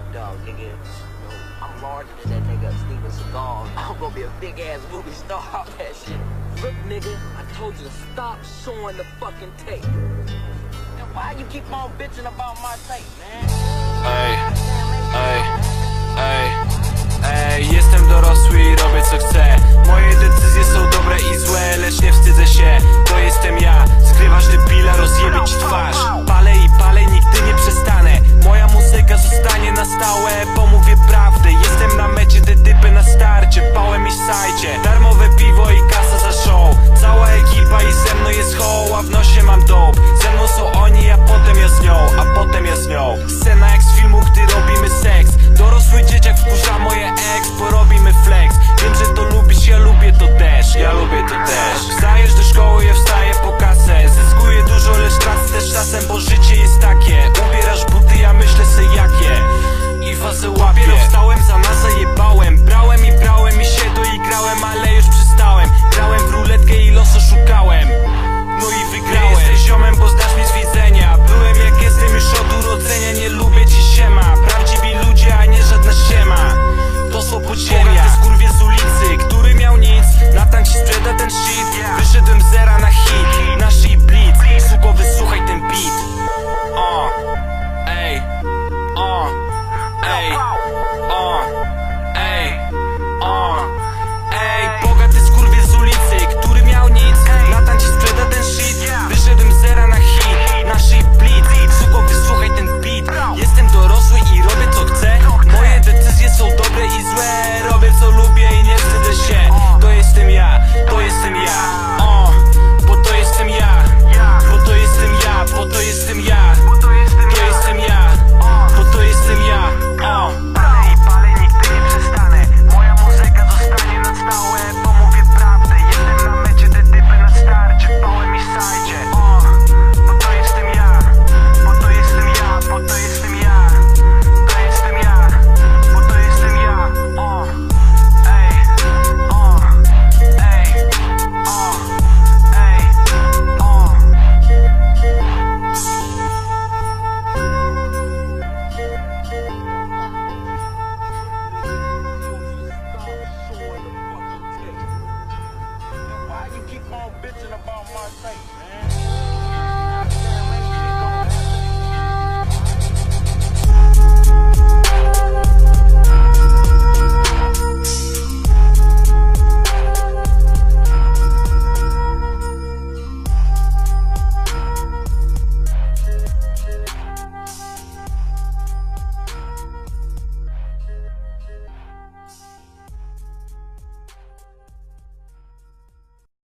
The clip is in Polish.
Dog, nigga, I'm larger than that nigga Steven Seagal. I'm gonna be a big ass movie star off that shit. Look, nigga, I told you to stop showing the fucking tape. Then why you keep on bitching about my tape, man? Jestem dorosły i robię co chcę. Moje decyzje są dobre i złe, lecz nie wstydzę się. To jestem ja, skrywasz debila, rozjebie ci twarz. Palę i palę, nigdy nie przestanę.